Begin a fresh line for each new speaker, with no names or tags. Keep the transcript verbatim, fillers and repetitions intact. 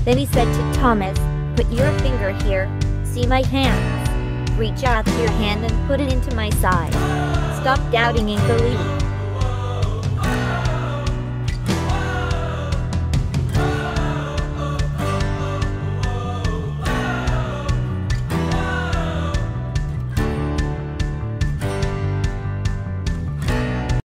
Then he said to Thomas, "Put your finger here. See my hands? Reach out your hand and put it into my side. Stop doubting and believe."